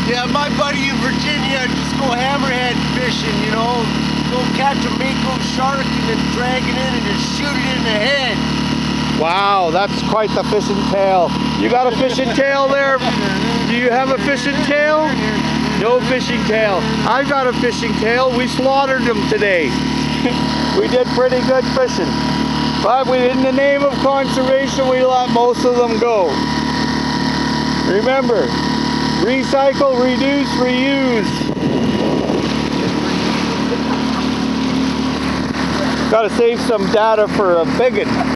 Yeah, my buddy in Virginia just go hammerhead fishing, you know. Go catch a mako shark and then drag it in and just shoot it in the head. Wow, that's quite the fishing tail. You got a fishing tail there? Do you have a fishing tail? No fishing tail. I got a fishing tail. We slaughtered them today. We did pretty good fishing. But in the name of conservation, we let most of them go. Remember, recycle, reduce, reuse. Got to save some data for a biggin.